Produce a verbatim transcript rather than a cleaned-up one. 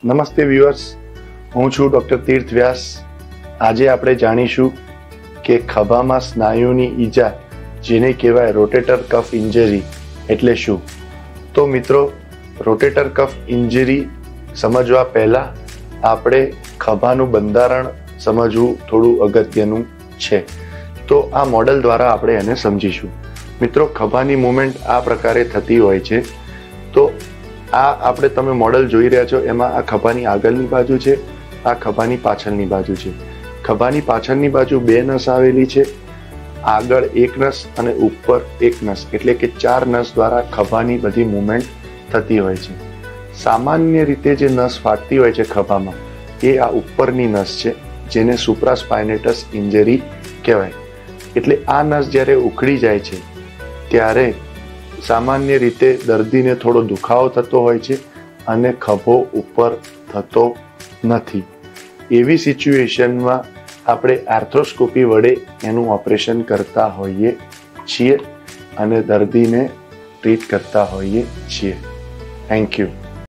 નમસ્તે વ્યુઅર્સ, હું છું ડોક્ટર તીર્થ વ્યાસ। આજે આપણે જાણીશું કે ખભામાં સ્નાયુની ઈજા જેને કહેવાય રોટેટર કફ ઇન્જરી એટલે શું। તો મિત્રો, રોટેટર કફ ઇન્જરી સમજવા પહેલા આપણે ખભાનું બંધારણ સમજવું થોડું અગત્યનું છે। તો આ મોડલ દ્વારા આપણે એને સમજીશું। મિત્રો, ખભાની મૂવમેન્ટ આ પ્રકારે થતી હોય છે। તો આ આપણે તમે મોડલ જોઈ રહ્યા છો, એમાં આ ખભાની આગળની બાજુ છે, આ ખભાની પાછળની બાજુ છે। ખભાની પાછળની બાજુ બે નસ આવેલી છે, આગળ એક નસ અને ઉપર એક નસ, એટલે કે ચાર નસ દ્વારા ખભાની બધી મૂવમેન્ટ થતી હોય છે। સામાન્ય રીતે જે નસ ફાટતી હોય છે ખભામાં, એ આ ઉપરની નસ છે, જેને સુપ્રાસ્પાઇનેટસ ઇન્જરી કહેવાય। એટલે આ નસ જ્યારે ઉખડી જાય છે ત્યારે સામાન્ય રીતે દર્દીને થોડો દુખાવો થતો હોય છે અને ખભો ઉપર થતો નથી। એવી સિચ્યુએશનમાં આપણે આર્થ્રોસ્કોપી વડે એનું ઓપરેશન કરતા હોઈએ છીએ અને દર્દીને ટ્રીટ કરતા હોઈએ છીએ। Thank you.